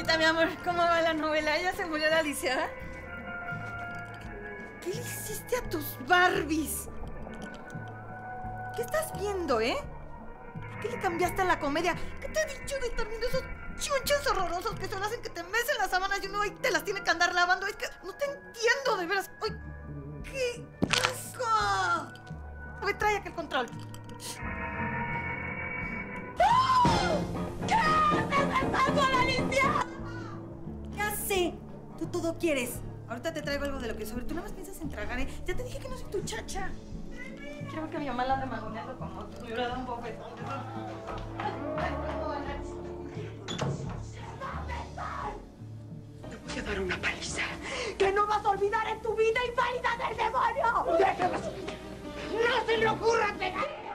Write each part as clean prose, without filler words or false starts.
Anita, mi amor, ¿cómo va la novela? ¿Ya se murió la lisiada? ¿Qué le hiciste a tus Barbies? ¿Qué estás viendo, eh? ¿Por qué le cambiaste a la comedia? ¿Qué te he dicho de estar viendo esos chunches horrorosos que solo hacen que te mecen las sábanas y uno ahí te las tiene que andar lavando? Es que no te entiendo, de veras. ¡Ay, qué asco! Me trae aquí el control. ¡No! ¡Ya! ¡Estás besando a la lisiada! Ya sé, tú todo quieres. Ahorita te traigo algo de lo que sobre. Tú nada más piensas en tragar, ¿eh? Ya te dije que no soy tu chacha. Quiero que mi mamá la ande mangoneando como tú. Le hubiera dado un bofetón. Te voy a dar una paliza. ¡Que no vas a olvidar en tu vida, inválida del demonio! ¡Déjame! ¡No se le ocurra pegar!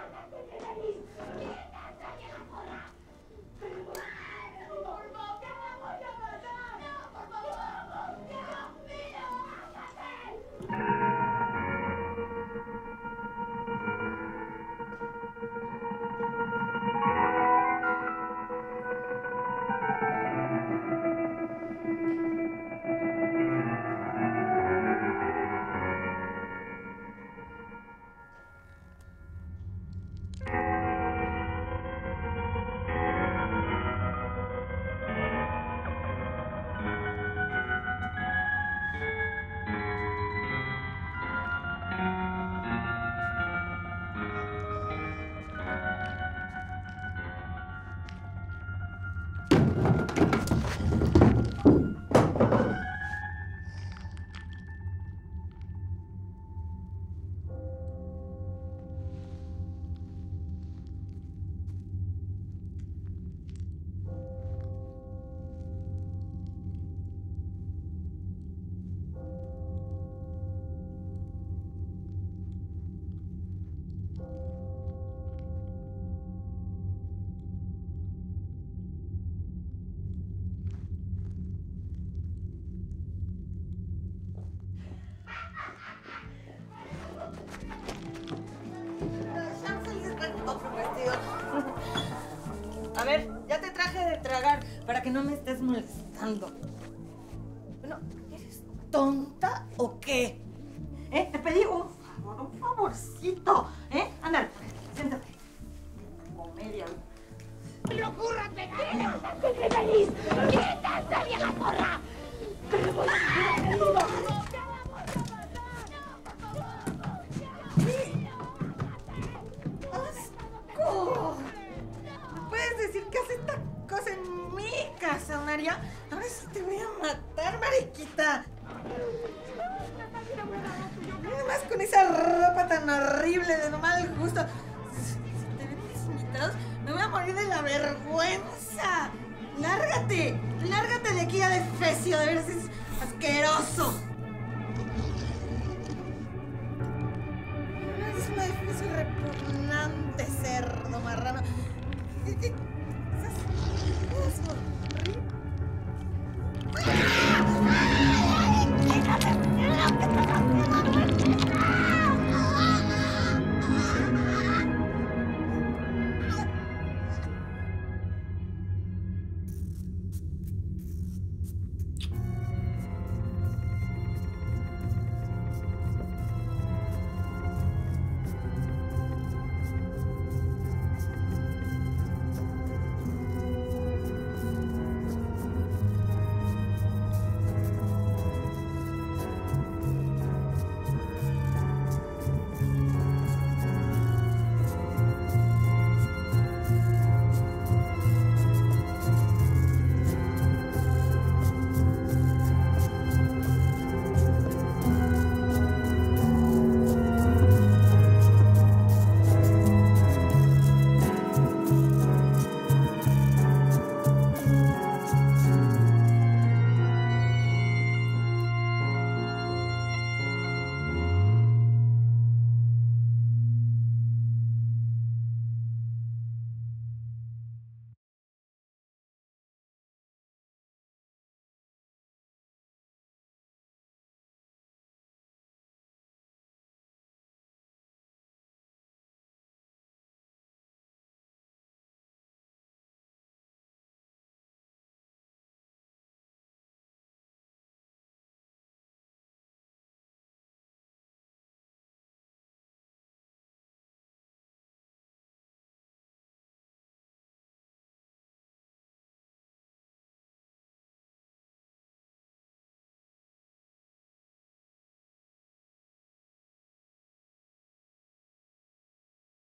A ver, ya te traje de tragar para que no me estés molestando. Bueno, ¿eres tonta o qué? Te pedí un favorcito, Ándale, siéntate. Comedia. ¡No le ocurra pegar! ¡Quítate, feliz! ¡Quítate, vieja porra! ¡Asco! ¿No puedes decir que haces esta cosa en mi casa, María? Ahora sí te voy a matar, mariquita. Nada más con esa ropa tan horrible de no mal gusto. Si te ven mis invitados, me voy a morir de la vergüenza. ¡Lárgate! ¡Lárgate de aquí, ya de fecio! De veras es asqueroso.